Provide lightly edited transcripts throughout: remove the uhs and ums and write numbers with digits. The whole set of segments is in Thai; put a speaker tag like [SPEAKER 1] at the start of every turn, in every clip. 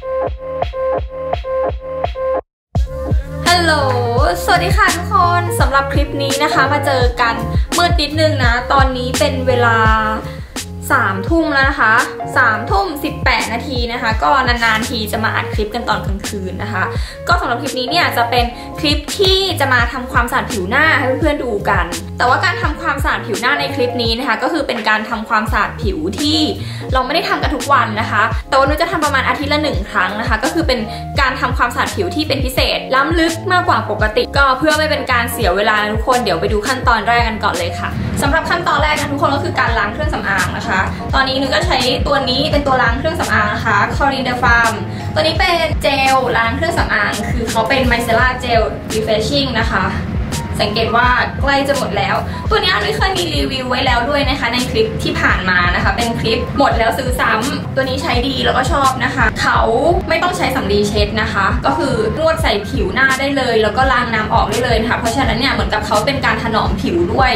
[SPEAKER 1] ฮัลโหลสวัสดีค่ะทุกคนสำหรับคลิปนี้นะคะมาเจอกันมืดนิดนึงนะตอนนี้เป็นเวลา3 ทุ่มแล้วนะคะ3 ทุ่ม 18 นาทีนะคะก็นานๆทีจะมาอัดคลิปกันตอนกลางคืนนะคะก็สำหรับคลิปนี้เนี่ยจะเป็นคลิปที่จะมาทำความสะอาดผิวหน้าให้เพื่อนๆดูกันแต่ว่าการทำความสะอาดผิวหน้าในคลิปนี้นะคะก็คือเป็นการทำความสะอาดผิวที่เราไม่ได้ทำกันทุกวันนะคะแต่ว่านุ้ยจะทำประมาณอาทิตย์ละ1 ครั้งนะคะก็คือเป็นการทำความสะอาดผิวที่เป็นพิเศษล้ำลึกมากกว่าปกติก็เพื่อไม่เป็นการเสียเวลาทุกคนเดี๋ยวไปดูขั้นตอนแรกกันก่อนเลยค่ะสำหรับขั้นตอนแรกนะทุกคนก็คือการล้างเครื่องสำอางนะคะตอนนี้นุ้ยก็ใช้ตัวนี้เป็นตัวล้างเครื่องสำอางนะคะ Coriander Farm ตัวนี้เป็นเจลล้างเครื่องสำอางคือเขาเป็น Micellar Gel Refreshing นะคะสังเกตว่าใกล้จะหมดแล้วตัวนี้นุ้ยเคยมีรีวิวไว้แล้วด้วยนะคะในคลิปที่ผ่านมานะคะเป็นคลิปหมดแล้วซื้อซ้ำตัวนี้ใช้ดีแล้วก็ชอบนะคะเขาไม่ต้องใช้สำลีเช็ดนะคะก็คือนวดใส่ผิวหน้าได้เลยแล้วก็ล้างน้ำออกได้เลยนะคะเพราะฉะนั้นเนี่ยเหมือนกับเขาเป็นการถนอมผิวด้วย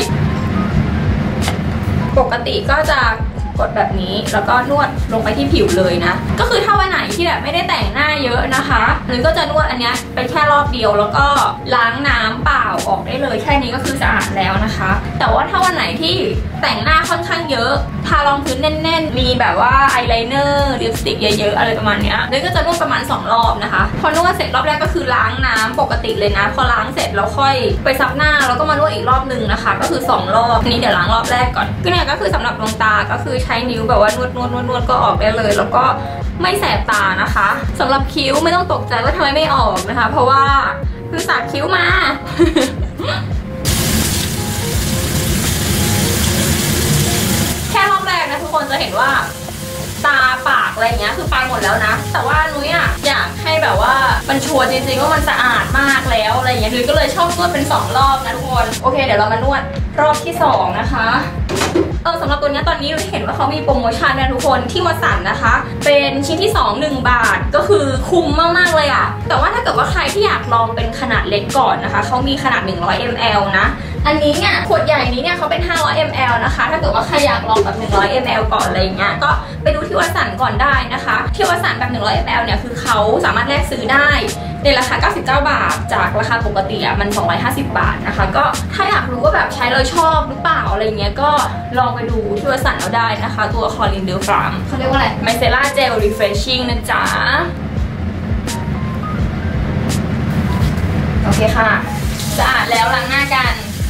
[SPEAKER 1] ปกติก็จะกดแบบนี้แล้วก็นวดลงไปที่ผิวเลยนะก็คือถ้าวันไหนที่แบบไม่ได้แต่งหน้าเยอะนะคะหรือก็จะนวดอันนี้ไปแค่รอบเดียวแล้วก็ล้างน้ำเปล่าออกได้เลยแค่นี้ก็คือสะอาดแล้วนะคะแต่ว่าถ้าวันไหนที่แต่งหน้าค่อนข้างเยอะทารองพื้นแน่นๆมีแบบว่าอายไลเนอร์ลิปสติกเยอะๆอะไรประมาณนี้เลยก็จะนวดประมาณ2 รอบนะคะพอนวดเสร็จรอบแรกก็คือล้างน้ำปกติเลยนะพอล้างเสร็จแล้วค่อยไปซับหน้าแล้วก็มานวดอีกรอบนึงนะคะก็คือ2 รอบนี้เดี๋ยวล้างรอบแรกก่อนก็เนี่ยก็คือสำหรับดวงตาก็คือใช้นิ้วแบบว่านวดก็ออกได้เลยแล้วก็ไม่แสบตานะคะสำหรับคิ้วไม่ต้องตกใจว่าทำไมไม่ออกนะคะเพราะว่าคือสักคิ้วมา แค่รอบแรกนะทุกคนจะเห็นว่าตาปากอะไรเงี้ยคือไปหมดแล้วนะแต่ว่านุ้ยอยากให้แบบว่ามันชัวร์จริงๆว่ามันสะอาดมากแล้วอะไรเงี้ยนุ้ยก็เลยชอบนวดเป็น2 รอบนะทุกคนโอเคเดี๋ยวเรามานวดรอบที่2นะคะสำหรับตัวนี้ตอนนี้เห็นว่าเขามีโปรโมชั่นนะทุกคนที่วัสันนะคะเป็นชิ้นที่2 1 บาทก็คือคุ้มมากๆเลยอะแต่ว่าถ้าเกิดว่าใครที่อยากลองเป็นขนาดเล็กก่อนนะคะเขามีขนาด100 ml นะอันนี้เนี่ยขวดใหญ่นี้เนี่ยเขาเป็น500 ml นะคะถ้าเกิดว่าใครอยากลองแบบ100 ml ก่อนอะไรเงี้ยก็ไปดูที่วัสันก่อนได้นะคะที่วัสันแบบ100 ml เนี่ยคือเขาสามารถแลกซื้อได้ในราคา99 บาทจากราคาปกติมัน250 บาทนะคะก็ถ้าอยากรู้ว่าแบบใช้แล้วชอบหรือเปล่าอะไรเงี้ยก็ลองไปดูที่วัสันเอาได้นะคะตัว Coriander Farm เขาเรียกว่าอะไร Micellar Gel Refreshing นะจ๊ะโอเคค่ะสะอาดแล้วล้างหน้ากัน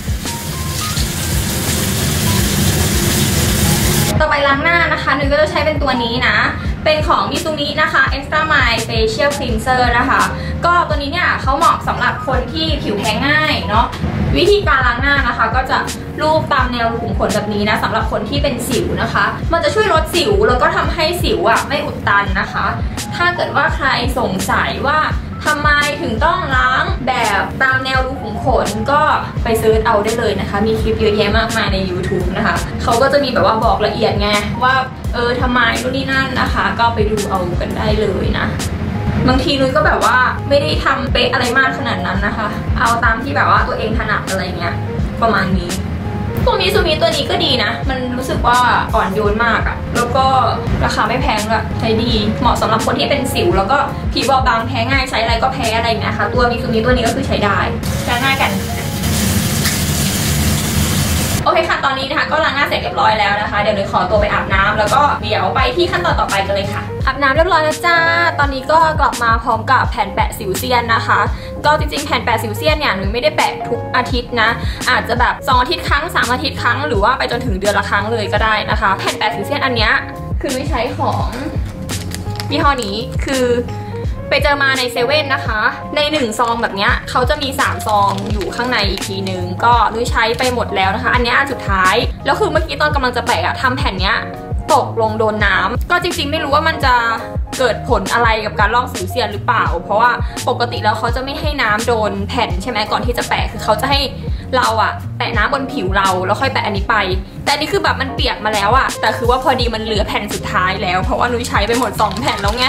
[SPEAKER 1] ต่อไปล้างหน้านะคะนุ้ยก็จะใช้เป็นตัวนี้นะเป็นของมิซูมินะคะ Extra Mile Facial Cleanser นะคะก็ตัวนี้เนี่ยเขาเหมาะสำหรับคนที่ผิวแพ้ง่ายเนาะวิธีการล้างหน้านะคะก็จะลูบตามแนวรูขุมขนแบบนี้นะสำหรับคนที่เป็นสิวนะคะมันจะช่วยลดสิวแล้วก็ทำให้สิวไม่อุดตันนะคะถ้าเกิดว่าใครสงสัยว่าทำไมถึงต้องล้างแบบตามแนวรูขุมขนก็ไปเซิร์ชเอาได้เลยนะคะมีคลิปเยอะแยะมากมายใน YouTube นะคะเขาก็จะมีแบบว่าบอกละเอียดไงว่าทำไมนู่นนี่นั่นนะคะก็ไปดูเอากันได้เลยนะบางทีนุ้ยก็แบบว่าไม่ได้ทำเป๊ะอะไรมากขนาดนั้นนะคะเอาตามที่แบบว่าตัวเองถนัดอะไรเงี้ยประมาณนี้ตัวมิซูมิตัวนี้ก็ดีนะมันรู้สึกว่าอ่อนโยนมากอะแล้วก็ราคาไม่แพงด้วยใช้ดีเหมาะสำหรับคนที่เป็นสิวแล้วก็ผิวบอบบางแพ้ง่ายใช้อะไรก็แพ้อะไรเงี้ยค่ะตัวมิซูมิตัวนี้ก็คือใช้ได้ล้างหน้ากันโอเคค่ะตอนนี้นะคะก็ล้างหน้าเสร็จเรียบร้อยแล้วนะคะเดี๋ยวนุ้ยขอตัวไปอาบน้ำแล้วก็เดี๋ยวไปที่ขั้นตอนต่อไปกันเลยค่ะอาบน้ำเรียบร้อยแล้วจ้าตอนนี้ก็กลับมาพร้อมกับแผ่นแปะสิวเซียนนะคะก็จริงๆแผ่นแปะสิวเซียนเนี่ยนุ้ยไม่ได้แปะทุกอาทิตย์นะอาจจะแบบ2 อาทิตย์ครั้ง3 อาทิตย์ครั้งหรือว่าไปจนถึงเดือนละครั้งเลยก็ได้นะคะแผ่นแปะสิวเซียนอันเนี้ยคือนุ้ยใช้ของยี่ห้อนี้คือไปเจอมาในเซเว่นนะคะใน1 ซองแบบนี้เขาจะมี3 ซองอยู่ข้างในอีกทีนึงก็นุ้ยใช้ไปหมดแล้วนะคะอันนี้อันสุดท้ายแล้วคือเมื่อกี้ตอนกำลังจะแปะทำแผ่นเนี้ยตกลงโดนน้ำก็จริงๆไม่รู้ว่ามันจะเกิดผลอะไรกับการลอกสิวเซียนหรือเปล่าเพราะว่าปกติแล้วเขาจะไม่ให้น้ำโดนแผ่นใช่ไหมก่อนที่จะแปะคือเขาจะให้เราแปะน้ำบนผิวเราแล้วค่อยแปะอันนี้ไปแต่อันนี้คือแบบมันเปียกมาแล้วแต่คือว่าพอดีมันเหลือแผ่นสุดท้ายแล้วเพราะว่านุ้ยใช้ไปหมด2 แผ่นแล้วไง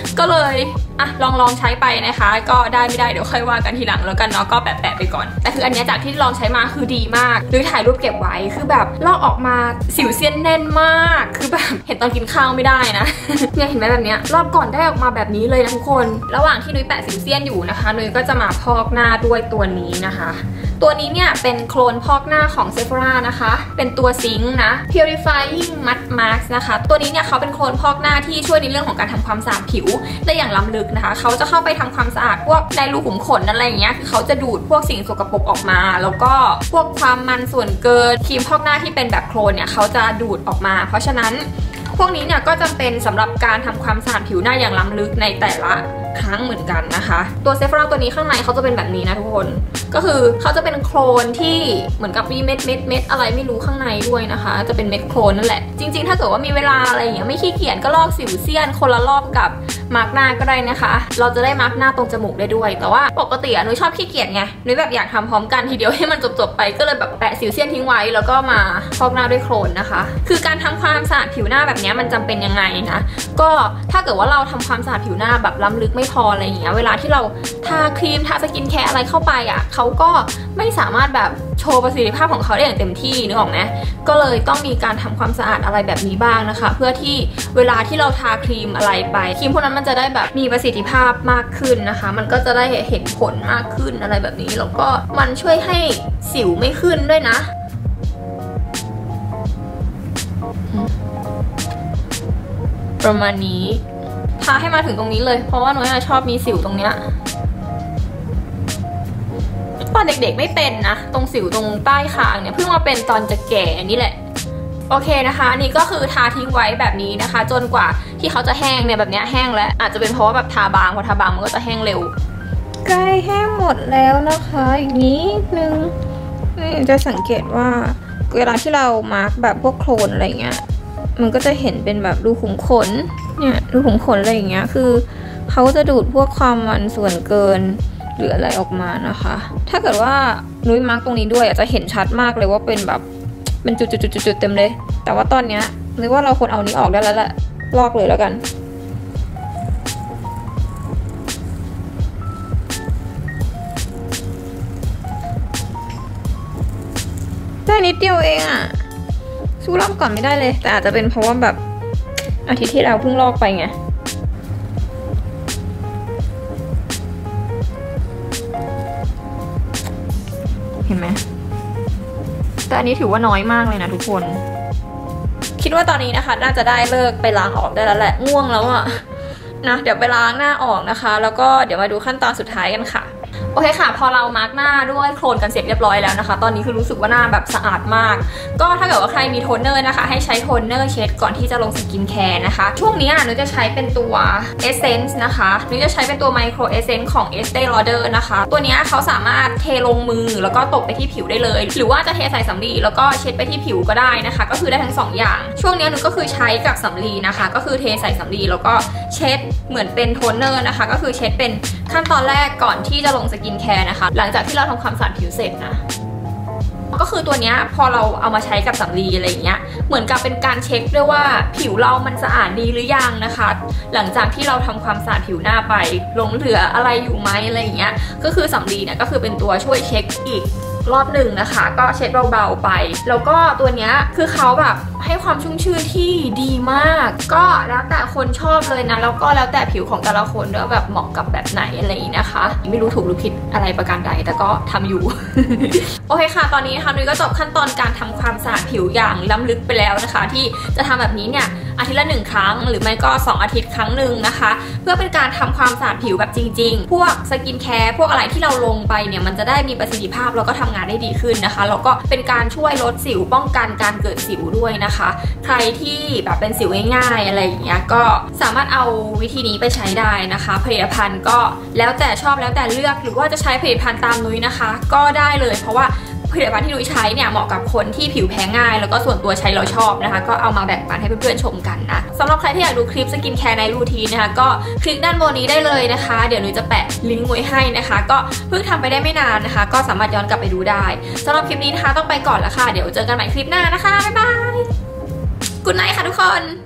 [SPEAKER 1] ก็เลยลองใช้ไปนะคะก็ได้ไม่ได้เดี๋ยวค่อยว่ากันทีหลังแล้วกันเนาะก็แปะไปก่อนแต่คืออันนี้จากที่ลองใช้มาคือดีมากหรือถ่ายรูปเก็บไว้คือแบบลอกออกมาสิวเซียนแน่นมากคือแบบเห็นตอนกินข้าวไม่ได้นะเนี่ยเห็นไหมแบบเนี้ยรอบก่อนได้ออกมาแบบนี้เลยนะทุกคนระหว่างที่นุ้ยแปะสิวเซียนอยู่นะคะนุ้ยก็จะมาพอกหน้าด้วยตัวนี้นะคะตัวนี้เนี่ยเป็นโคลนพอกหน้าของ Sephora นะคะเป็นตัวซิงค์นะ Purifying Mud Mask นะคะตัวนี้เนี่ยเขาเป็นโคลนพอกหน้าที่ช่วยในเรื่องของการทำความสะอาดผิวได้อย่างล้ำลึกนะคะเขาจะเข้าไปทำความสะอาดพวกในรูขุมขนอะไรอย่างเงี้ยคือเขาจะดูดพวกสิ่งสกปรกออกมาแล้วก็พวกความมันส่วนเกินครีมพอกหน้าที่เป็นแบบโคลนเนี่ยเขาจะดูดออกมาเพราะฉะนั้นพวกนี้เนี่ยก็จำเป็นสำหรับการทำความสะอาดผิวหน้าอย่างล้ำลึกในแต่ละครั้งเหมือนกันนะคะตัวเซฟราตัวนี้ข้างในเขาจะเป็นแบบนี้นะทุกคนก็คือเขาจะเป็นโคลนที่เหมือนกับมีเม็ดอะไรไม่รู้ข้างในด้วยนะคะจะเป็นเม็ดโคลนนั่นแหละจริงๆถ้าเกิดว่ามีเวลาอะไรอย่างเงี้ยไม่ขี้เกียจก็ลอกสิวเซียนคนละรอบกับมาร์กหน้าก็ได้นะคะเราจะได้มาร์กหน้าตรงจมูกได้ด้วยแต่ว่าปกตินุ้ยชอบขี้เกียจไงนุ้ยแบบอยากทำพร้อมกันทีเดียวให้มันจบไปก็เลยแบบแปะสิวเซียนทิ้งไว้แล้วก็มาพอกหน้าด้วยโคลนนะคะคือการทำความสะอาดผิวหน้าแบบนี้มันจำเป็นยังไงนะก็ถ้าเกิดว่าเราทำความสะอาดผิวหน้าแบบล้ำลึกไม่พออะไรอย่างเงี้ยเวลาที่เราทาครีมทาสกินแคร์อะไรเข้าไปเขาก็ไม่สามารถแบบโชว์ประสิทธิภาพของเขาได้อย่างเต็มที่นึกออกไหมก็เลยต้องมีการทำความสะอาดอะไรแบบนี้บ้างนะคะเพื่อที่เวลาที่เราทาครีมอะไรไปครีมพวกนั้นมันจะได้แบบมีประสิทธิภาพมากขึ้นนะคะมันก็จะได้เห็นผลมากขึ้นอะไรแบบนี้แล้วก็มันช่วยให้สิวไม่ขึ้นด้วยนะประมาณนี้ทาให้มาถึงตรงนี้เลยเพราะว่านุ้ยชอบมีสิวตรงเนี้ยตอนเด็กๆไม่เป็นนะตรงสิวตรงใต้คางเนี่ยเพิ่งมาเป็นตอนจะแก่นี่แหละโอเคนะคะนี่ก็คือทาทิ้งไว้แบบนี้นะคะจนกว่าที่เขาจะแห้งเนี่ยแบบนี้แห้งแล้วอาจจะเป็นเพราะว่าแบบทาบางพอทาบางมันก็จะแห้งเร็วใกล้แห้งหมดแล้วนะคะอีกนิดนึงนี่จะสังเกตว่าเวลาที่เรามาร์กแบบพวกโคลนอะไรเงี้ยมันก็จะเห็นเป็นแบบรูขุมขนเนี่ยรูขุมขนอะไรอย่างเงี้ยคือเขาจะดูดพวกความมันส่วนเกินหรืออะไรออกมานะคะถ้าเกิดว่านุ้ยมาร์กตรงนี้ด้วยจะเห็นชัดมากเลยว่าเป็นแบบเป็นจุดๆๆๆเต็มเลยแต่ว่าตอนเนี้ยนึกว่าเราควรเอานี้ออกได้แล้วแหละลอกเลยแล้วกันได้นิดเดียวเองอะสู้รอบก่อนไม่ได้เลยแต่อาจจะเป็นเพราะว่าแบบอาทิตย์ที่แล้วเพิ่งลอกไปไงเห็นไหมแต่อันนี้ถือว่าน้อยมากเลยนะทุกคนคิดว่าตอนนี้นะคะน่าจะได้เลิกไปล้างออกได้แล้วแหละง่วงแล้วอะนะเดี๋ยวไปล้างหน้าออกนะคะแล้วก็เดี๋ยวมาดูขั้นตอนสุดท้ายกันค่ะโอเคค่ะพอเรามาร์กหน้าด้วยโคลนกันเสร็จเรียบร้อยแล้วนะคะตอนนี้คือรู้สึกว่าหน้าแบบสะอาดมากก็ถ้าเกิดว่าใครมีโทนเนอร์นะคะให้ใช้โทนเนอร์เช็ดก่อนที่จะลงสกินแคร์นะคะช่วงนี้หนูจะใช้เป็นตัว Essence นะคะหนูจะใช้เป็นตัว Micro Essence ของ Estee Lauder นะคะตัวนี้เขาสามารถเทลงมือแล้วก็ตบไปที่ผิวได้เลยหรือว่าจะเทใส่สำลีแล้วก็เช็ดไปที่ผิวก็ได้นะคะก็คือได้ทั้ง2อย่างช่วงนี้หนูก็คือใช้กับสำลีนะคะก็คือเทใส่สำลีแล้วก็เช็ดเหมือนเป็นโทนเนอร์นะคะก็คือเช็ดเป็นขั้นตอนแรกก่อนที่จะลงสกินแคร์นะคะหลังจากที่เราทำความสะอาดผิวเสร็จนะก็คือตัวนี้พอเราเอามาใช้กับสำลีอะไรอย่างเงี้ยเหมือนกับเป็นการเช็คด้วยว่าผิวเรามันสะอาดดีหรือยังนะคะหลังจากที่เราทำความสะอาดผิวหน้าไปหลงเหลืออะไรอยู่ไหมอะไรอย่างเงี้ยก็คือสำลีเนี่ยก็คือเป็นตัวช่วยเช็คอีกรอบหนึ่งนะคะก็เช็ดเบาๆไปแล้วก็ตัวนี้คือเขาแบบให้ความชุ่มชื่นที่ดีมากก็แล้วแต่คนชอบเลยนะแล้วก็แล้วแต่ผิวของแต่ละคนด้วยแบบเหมาะกับแบบไหนอะไรอย่างนี้นะคะไม่รู้ถูกหรือผิดอะไรประการใดแต่ก็ทำอยู่ โอเคค่ะตอนนี้นะคะนุ้ยก็จบขั้นตอนการทำความสะอาดผิวอย่างล้ำลึกไปแล้วนะคะที่จะทำแบบนี้เนี่ยอาทิตย์ละ1 ครั้งหรือไม่ก็2 อาทิตย์ครั้งหนึ่งนะคะเพื่อเป็นการทำความสะอาดผิวแบบจริงๆพวกสกินแคร์พวกอะไรที่เราลงไปเนี่ยมันจะได้มีประสิทธิภาพแล้วก็ทำงานได้ดีขึ้นนะคะแล้วก็เป็นการช่วยลดสิวป้องกันการเกิดสิวด้วยนะคะใครที่แบบเป็นสิวง่ายๆอะไรอย่างเงี้ยก็สามารถเอาวิธีนี้ไปใช้ได้นะคะผลิตภัณฑ์ก็แล้วแต่ชอบแล้วแต่เลือกหรือว่าจะใช้ผลิตภัณฑ์ตามนุ้ยนะคะก็ได้เลยเพราะว่าผลิตภัณฑ์ที่นุ้ยใช้เนี่ยเหมาะกับคนที่ผิวแพ้ง่ายแล้วก็ส่วนตัวใช้เราชอบนะคะก็เอามาแบ่งปันให้เพื่อนๆชมกันนะสำหรับใครที่อยากดูคลิปสกินแคร์ในรูทีนนะคะก็คลิกด้านบนนี้ได้เลยนะคะเดี๋ยวนุ้ยจะแปะลิงก์ไว้ให้นะคะก็เพิ่งทำไปได้ไม่นานนะคะก็สามารถย้อนกลับไปดูได้สำหรับคลิปนี้นะคะต้องไปก่อนแล้วค่ะเดี๋ยวเจอกันใหม่คลิปหน้านะคะบ๊ายบายกุ๊ดไนท์ค่ะทุกคน